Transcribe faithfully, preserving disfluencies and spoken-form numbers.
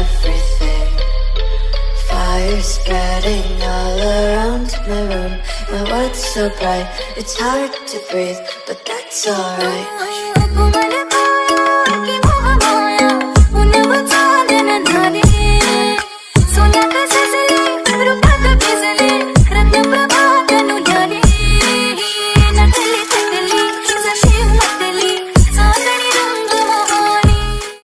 everything. Fire spreading all around my room. My world's so bright, it's hard to breathe, but that's alright.